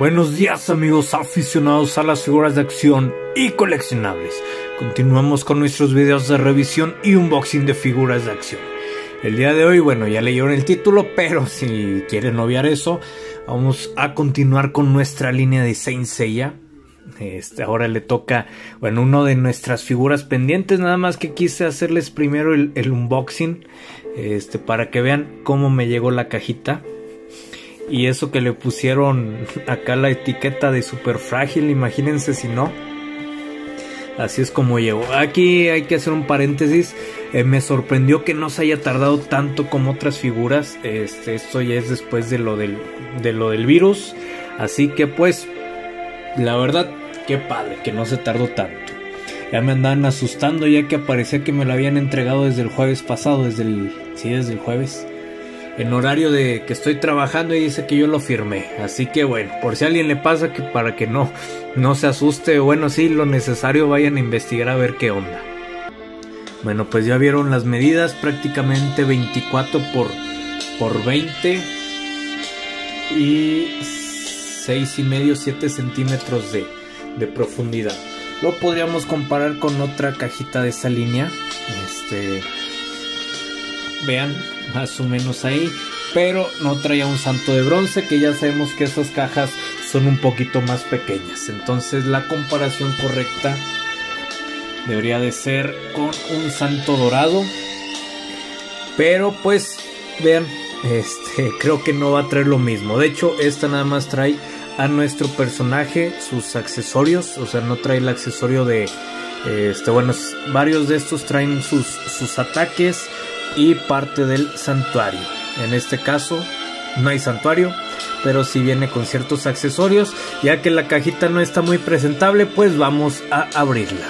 Buenos días amigos aficionados a las figuras de acción y coleccionables. Continuamos con nuestros videos de revisión y unboxing de figuras de acción. El día de hoy, bueno, ya leyeron el título, pero si quieren obviar eso, vamos a continuar con nuestra línea de Saint Seiya. Ahora le toca, bueno, uno de nuestras figuras pendientes, nada más que quise hacerles primero el unboxing, para que vean cómo me llegó la cajita. Y eso que le pusieron acá la etiqueta de super frágil, imagínense si no. Así es como llegó. Aquí hay que hacer un paréntesis. Me sorprendió que no se haya tardado tanto como otras figuras. Esto ya es después de lo del virus. Así que pues, la verdad, qué padre que no se tardó tanto. Ya me andaban asustando ya que parecía que me lo habían entregado desde el jueves pasado. Desde el jueves. En horario de que estoy trabajando y dice que yo lo firmé. Así que bueno, por si a alguien le pasa, que para que no se asuste, bueno, sí, lo necesario, vayan a investigar a ver qué onda. Bueno, pues ya vieron las medidas, prácticamente 24 por 20 y 6,5, 7 centímetros de profundidad. Lo podríamos comparar con otra cajita de esa línea. Vean, más o menos ahí, pero no traía un santo de bronce, que ya sabemos que esas cajas son un poquito más pequeñas. Entonces la comparación correcta debería de ser con un santo dorado, pero pues vean, creo que no va a traer lo mismo. De hecho, esta nada más trae a nuestro personaje, sus accesorios, o sea, no trae el accesorio de bueno, varios de estos traen sus ataques y parte del santuario. En este caso no hay santuario, pero sí viene con ciertos accesorios. Ya que la cajita no está muy presentable, pues vamos a abrirla.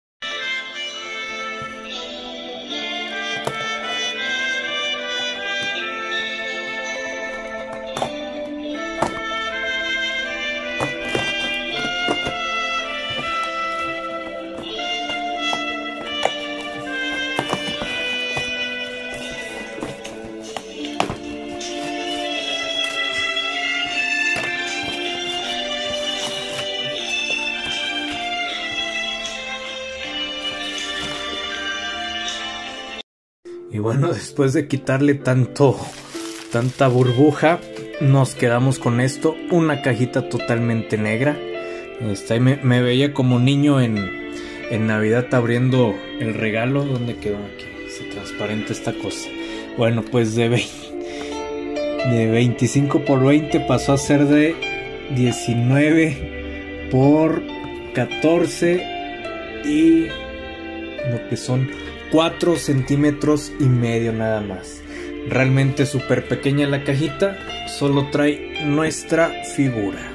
Y bueno, después de quitarle tanta burbuja, nos quedamos con esto, una cajita totalmente negra. Me veía como niño en Navidad abriendo el regalo. ¿Dónde quedó? Aquí se transparenta esta cosa. Bueno, pues de 25 por 20 pasó a ser de 19 por 14 y lo que son 4,5 centímetros nada más. Realmente súper pequeña la cajita. Solo trae nuestra figura.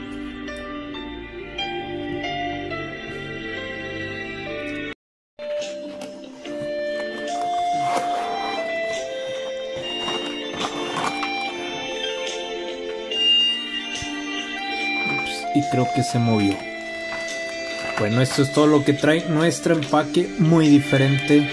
Y creo que se movió. Bueno, esto es todo lo que trae nuestro empaque, muy diferente.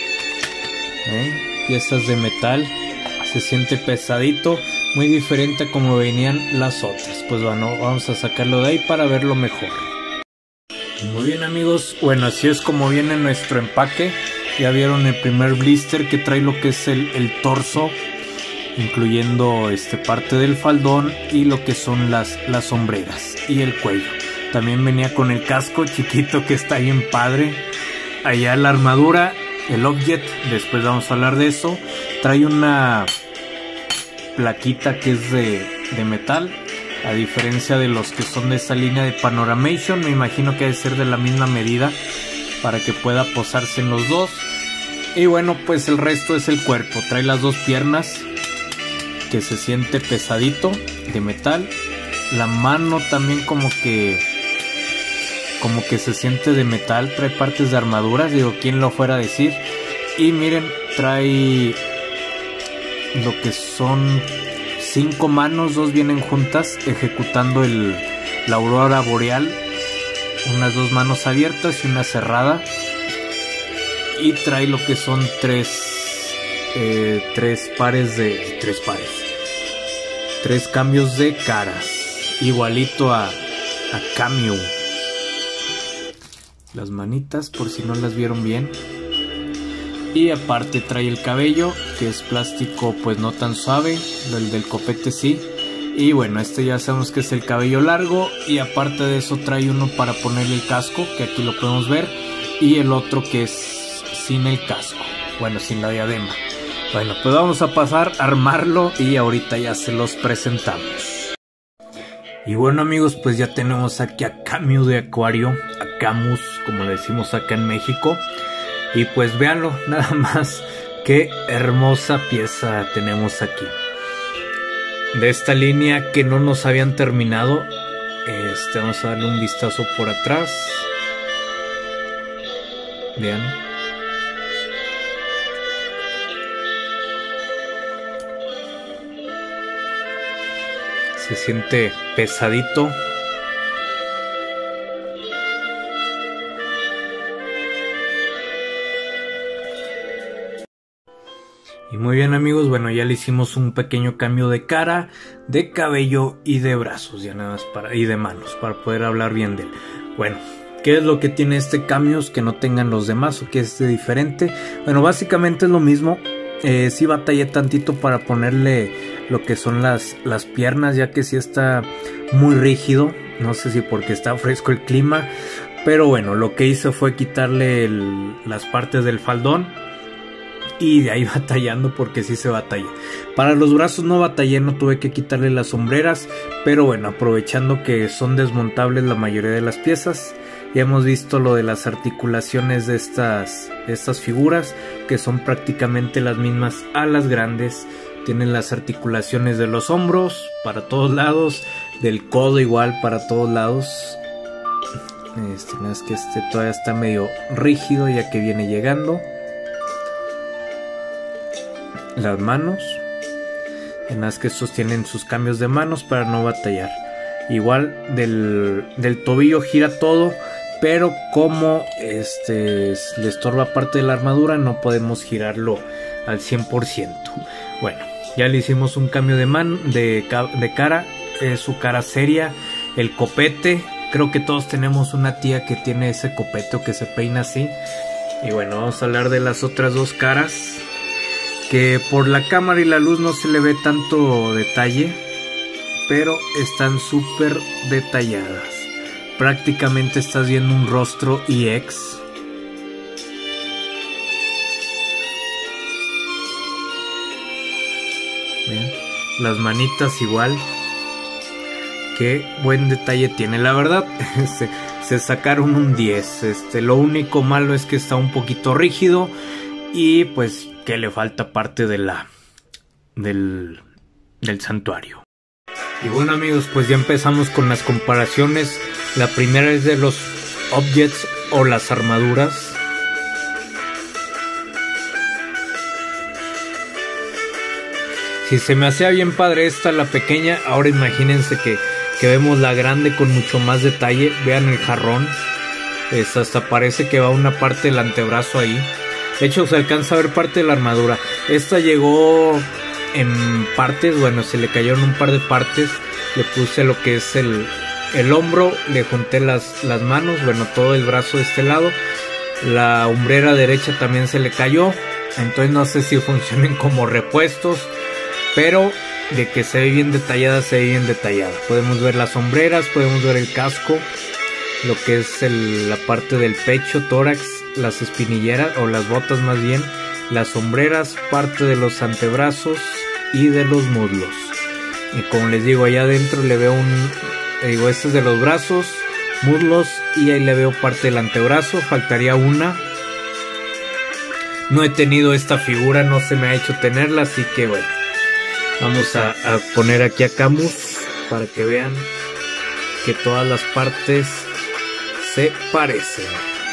Piezas de metal, se siente pesadito, muy diferente a como venían las otras. Pues bueno, vamos a sacarlo de ahí para verlo mejor. Muy bien amigos, bueno, así es como viene nuestro empaque. Ya vieron el primer blister que trae lo que es el torso, incluyendo parte del faldón y lo que son las sombreras y el cuello. También venía con el casco chiquito que está bien padre. Allá la armadura, el object, después vamos a hablar de eso. Trae una plaquita que es de metal, a diferencia de los que son de esa línea de Panoramation. Me imagino que debe ser de la misma medida para que pueda posarse en los dos. Y bueno, pues el resto es el cuerpo. Trae las dos piernas, que se siente pesadito, de metal. La mano también como que se siente de metal. Trae partes de armaduras, digo, quién lo fuera a decir. Y miren, trae lo que son 5 manos, 2 vienen juntas ejecutando la aurora boreal. Unas 2 manos abiertas y una cerrada. Y trae lo que son 3 cambios de caras. igualito a Cameo. Las manitas, por si no las vieron bien. Y aparte trae el cabello, que es plástico pues no tan suave, el del copete sí. Y bueno, este ya sabemos que es el cabello largo. Y aparte de eso trae uno para ponerle el casco, que aquí lo podemos ver. Y el otro que es sin el casco, bueno, sin la diadema. Bueno, pues vamos a pasar a armarlo y ahorita ya se los presentamos. Y bueno amigos, pues ya tenemos aquí a Cameo de Acuario, a Camus, como le decimos acá en México. Y pues véanlo, nada más, qué hermosa pieza tenemos aquí. De esta línea que no nos habían terminado, vamos a darle un vistazo por atrás. Vean. Se siente pesadito. Y muy bien amigos, bueno, ya le hicimos un pequeño cambio de cara, de cabello y de brazos, ya nada más y de manos, para poder hablar bien de él. Bueno, ¿qué es lo que tiene este cambio que no tengan los demás o que es diferente? Bueno, básicamente es lo mismo. Sí batallé tantito para ponerle lo que son las piernas, ya que sí está muy rígido. No sé si porque está fresco el clima, pero bueno, lo que hice fue quitarle las partes del faldón. Y de ahí batallando, porque sí se batalla. Para los brazos no batallé, no tuve que quitarle las sombreras. Pero bueno, aprovechando que son desmontables la mayoría de las piezas. Ya hemos visto lo de las articulaciones de estas figuras, que son prácticamente las mismas a las grandes. Tienen las articulaciones de los hombros para todos lados, del codo igual para todos lados. Es que todavía está medio rígido ya que viene llegando. Las manos, en las que estos tienen sus cambios de manos para no batallar. Igual del tobillo gira todo, pero como le estorba parte de la armadura, no podemos girarlo al 100%. Bueno, ya le hicimos un cambio de cara, su cara seria, el copete. Creo que todos tenemos una tía que tiene ese copete o que se peina así. Y bueno, vamos a hablar de las otras dos caras, que por la cámara y la luz no se le ve tanto detalle, pero están súper detalladas. Prácticamente estás viendo un rostro EX. Vean, las manitas igual. Qué buen detalle tiene, la verdad. Se sacaron un 10. Lo único malo es que está un poquito rígido y pues que le falta parte de del santuario. Y bueno amigos, pues ya empezamos con las comparaciones. La primera es de los objects o las armaduras. Si se me hacía bien padre la pequeña, ahora imagínense que vemos la grande con mucho más detalle. Vean el jarrón, hasta parece que va una parte del antebrazo ahí. De hecho se alcanza a ver parte de la armadura. Esta llegó en partes, bueno, se le cayeron un par de partes. Le puse lo que es el hombro, le junté las manos, bueno, todo el brazo de este lado. La hombrera derecha también se le cayó. Entonces no sé si funcionen como repuestos, pero de que se ve bien detallada, se ve bien detallada. Podemos ver las sombreras, podemos ver el casco, lo que es la parte del pecho, tórax, las espinilleras o las botas más bien, las sombreras, parte de los antebrazos y de los muslos. Y como les digo, allá adentro le veo este es de los brazos, muslos, y ahí le veo parte del antebrazo. Faltaría una. No he tenido esta figura, no se me ha hecho tenerla, así que bueno, vamos a poner aquí a Camus para que vean que todas las partes se parecen.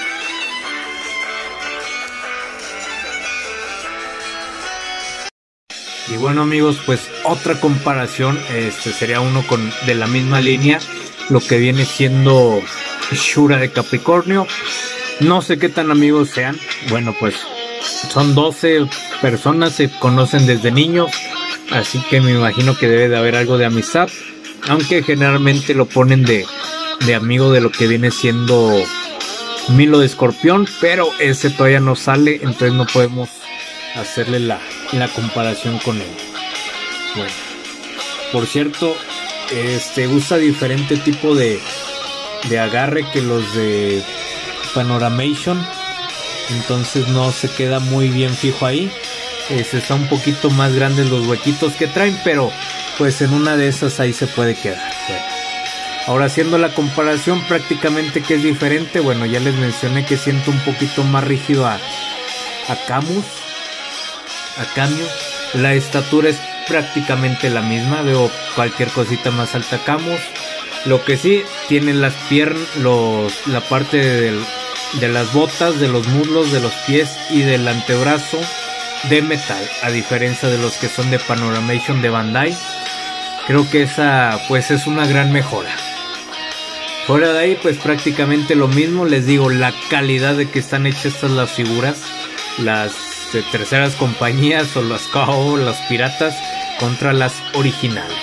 Y bueno amigos, pues otra comparación, sería uno de la misma línea, lo que viene siendo Shura de Capricornio. No sé qué tan amigos sean. Bueno, pues son 12 personas, se conocen desde niños, así que me imagino que debe de haber algo de amistad. aunque generalmente lo ponen de amigo de lo que viene siendo Milo de Escorpión, pero ese todavía no sale, entonces no podemos hacerle la comparación con él. Bueno, por cierto, usa diferente tipo de agarre que los de Panoramation, entonces no se queda muy bien fijo ahí. Está un poquito más grandes los huequitos que traen, pero pues en una de esas ahí se puede quedar. Bueno, ahora haciendo la comparación prácticamente que es diferente. Bueno, ya les mencioné que siento un poquito más rígido a Camus, a Camio. La estatura es prácticamente la misma, veo cualquier cosita más alta a Camus. Lo que sí, tienen las piernas, la parte de las botas, de los muslos, de los pies y del antebrazo de metal, a diferencia de los que son de Panoramation de Bandai. Creo que esa pues es una gran mejora. Fuera de ahí pues prácticamente lo mismo. Les digo, la calidad de que están hechas estas las figuras, las de terceras compañías o las KO, las piratas, contra las originales.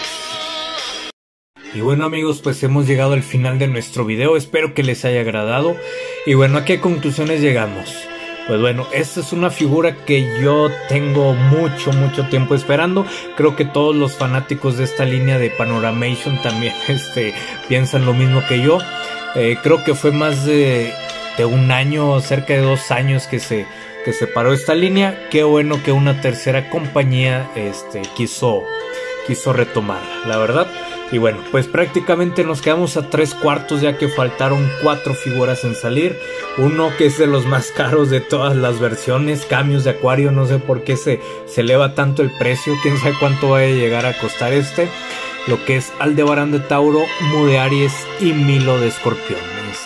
Y bueno amigos, pues hemos llegado al final de nuestro video, espero que les haya agradado. Y bueno, ¿a qué conclusiones llegamos? Pues bueno, esta es una figura que yo tengo mucho tiempo esperando. Creo que todos los fanáticos de esta línea de Panoramation también piensan lo mismo que yo. Creo que fue más de un año, cerca de 2 años que se paró esta línea. Qué bueno que una tercera compañía quiso retomarla, la verdad. Y bueno, pues prácticamente nos quedamos a 3/4, ya que faltaron 4 figuras en salir. Uno que es de los más caros de todas las versiones, Cambios de Acuario. No sé por qué se eleva tanto el precio, quién sabe cuánto va a llegar a costar lo que es Aldebarán de Tauro, Mu de Aries y Milo de Escorpión.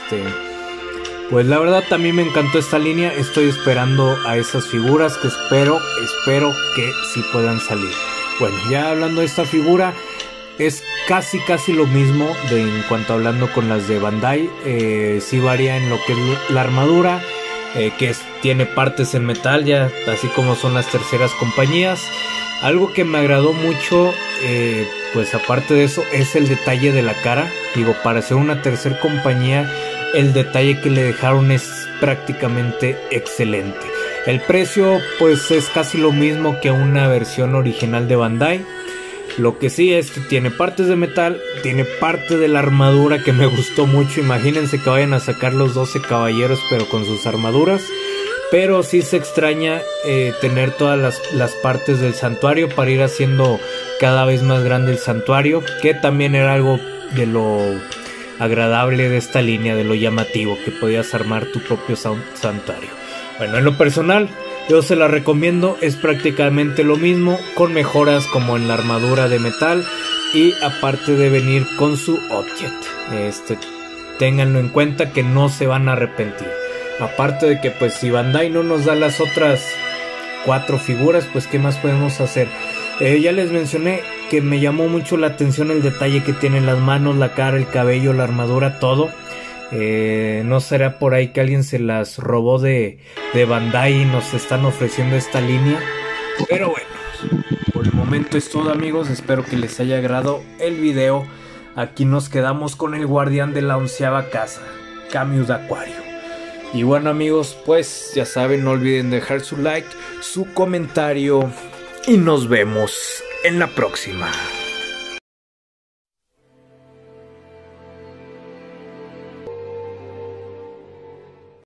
Pues la verdad también me encantó esta línea. Estoy esperando a esas figuras que espero que sí puedan salir. Bueno, ya hablando de esta figura, es casi lo mismo en cuanto hablando con las de Bandai. Sí varía en lo que es la armadura, que tiene partes en metal, ya así como son las terceras compañías. Algo que me agradó mucho, pues aparte de eso, es el detalle de la cara. Digo, para ser una tercera compañía, el detalle que le dejaron es prácticamente excelente. El precio pues es casi lo mismo que una versión original de Bandai. Lo que sí es que tiene partes de metal, tiene parte de la armadura que me gustó mucho. Imagínense que vayan a sacar los 12 caballeros pero con sus armaduras. Pero sí se extraña tener todas las partes del santuario para ir haciendo cada vez más grande el santuario, que también era algo de lo agradable de esta línea, de lo llamativo, que podías armar tu propio santuario. Bueno, en lo personal yo se la recomiendo, es prácticamente lo mismo, con mejoras como en la armadura de metal y aparte de venir con su object. Ténganlo en cuenta que no se van a arrepentir. Aparte de que pues si Bandai no nos da las otras 4 figuras, pues qué más podemos hacer. Ya les mencioné que me llamó mucho la atención el detalle que tienen las manos, la cara, el cabello, la armadura, todo. No será por ahí que alguien se las robó de Bandai y nos están ofreciendo esta línea. Pero bueno, por el momento es todo amigos, espero que les haya agradado el video. Aquí nos quedamos con el guardián de la 11ª casa, Cambios de Acuario. Y bueno amigos, pues ya saben, no olviden dejar su like, su comentario y nos vemos en la próxima.